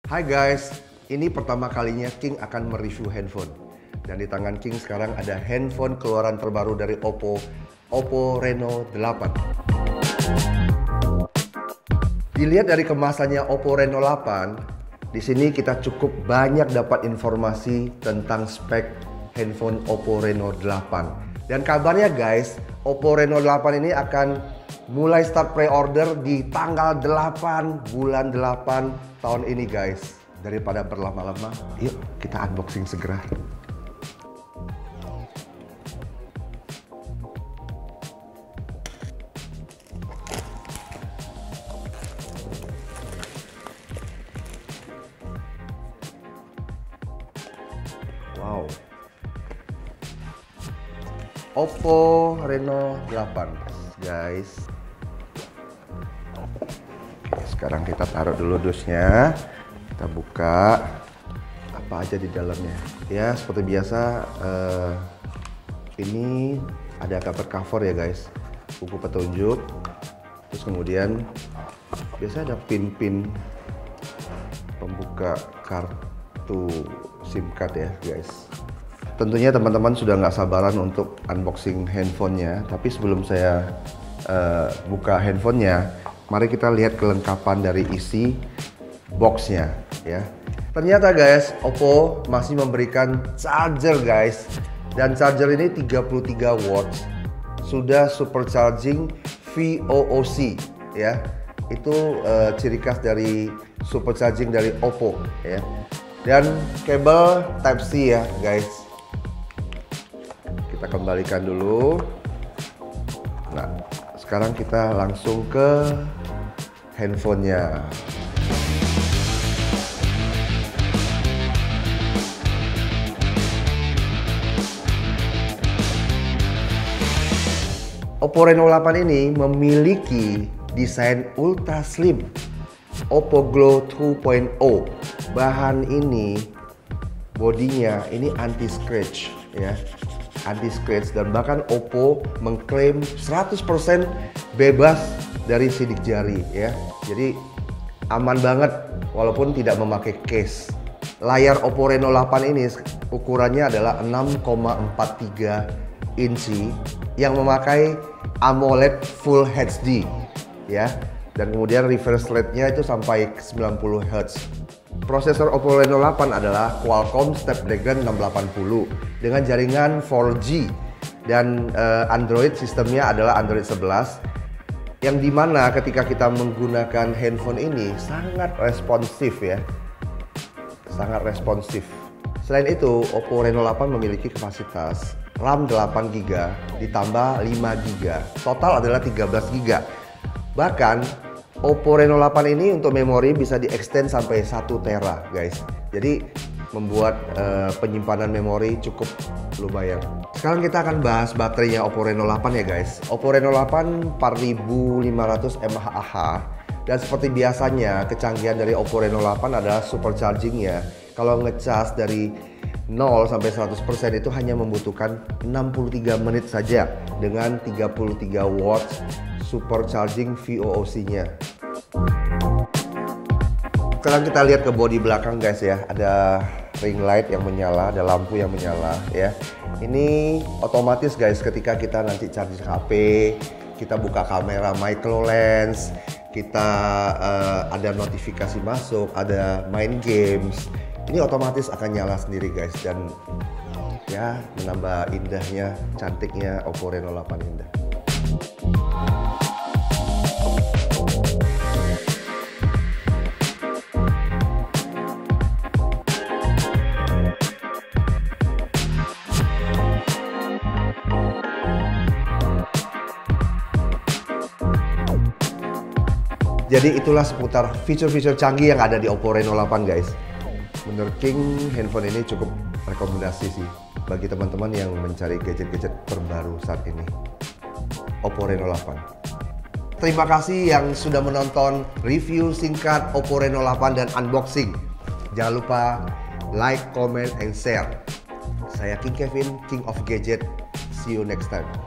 Hai guys, ini pertama kalinya King akan mereview handphone. Dan di tangan King sekarang ada handphone keluaran terbaru dari Oppo, Oppo Reno 8. Dilihat dari kemasannya Oppo Reno 8, di sini kita cukup banyak dapat informasi tentang spek handphone Oppo Reno 8. Dan kabarnya guys, Oppo Reno 8 ini akan mulai start pre-order di tanggal 8 bulan 8 tahun ini guys. Daripada berlama-lama, yuk kita unboxing segera. Wow, Oppo Reno 8 guys. Sekarang kita taruh dulu dusnya, kita buka apa aja di dalamnya. Ya seperti biasa, ini ada cover ya guys, buku petunjuk. Terus kemudian biasa ada pin-pin pembuka kartu SIM card ya guys. Tentunya teman-teman sudah nggak sabaran untuk unboxing handphonenya. Tapi sebelum saya buka handphonenya, mari kita lihat kelengkapan dari isi boxnya ya. Ternyata guys, Oppo masih memberikan charger guys. Dan charger ini 33 watts. Sudah supercharging VOOC ya. Itu ciri khas dari supercharging dari Oppo ya. Dan kabel Type-C ya guys. Kita kembalikan dulu. Nah, sekarang kita langsung ke handphonenya. Oppo Reno 8 ini memiliki desain ultra slim Oppo Glow 2.0. Bahan ini, bodinya ini anti scratch ya, anti scratch. Dan bahkan Oppo mengklaim 100% bebas dari sidik jari ya. Jadi aman banget walaupun tidak memakai case. Layar Oppo Reno 8 ini ukurannya adalah 6,43 inci yang memakai AMOLED Full HD ya. Dan kemudian refresh rate-nya itu sampai 90 Hz. Prosesor Oppo Reno 8 adalah Qualcomm Snapdragon 680 dengan jaringan 4G. Dan Android sistemnya adalah Android 11, yang dimana ketika kita menggunakan handphone ini sangat responsif ya, sangat responsif. Selain itu, Oppo Reno 8 memiliki kapasitas RAM 8GB ditambah 5GB, total adalah 13GB. Bahkan Oppo Reno 8 ini untuk memori bisa di-extend sampai 1TB guys. Jadi membuat penyimpanan memori cukup lumayan. Sekarang kita akan bahas baterainya Oppo Reno 8 ya guys. Oppo Reno 8 4500 mAh. Dan seperti biasanya, kecanggihan dari Oppo Reno 8 adalah supercharging-nya. Kalau ngecas dari 0 sampai 100% itu hanya membutuhkan 63 menit saja dengan 33 watts supercharging VOOC-nya. Sekarang kita lihat ke bodi belakang guys ya. Ada ring light yang menyala, ada lampu yang menyala ya. Ini otomatis guys, ketika kita nanti charge HP, kita buka kamera micro lens, kita ada notifikasi masuk, ada main games, ini otomatis akan nyala sendiri guys. Dan ya menambah indahnya, cantiknya Oppo Reno 8 indah. Jadi itulah seputar fitur-fitur canggih yang ada di Oppo Reno 8 guys. Menurut King, handphone ini cukup rekomendasi sih bagi teman-teman yang mencari gadget-gadget terbaru saat ini. Oppo Reno 8. Terima kasih yang sudah menonton review singkat Oppo Reno 8 dan unboxing. Jangan lupa like, comment, and share. Saya King Kevin, King of Gadget. See you next time.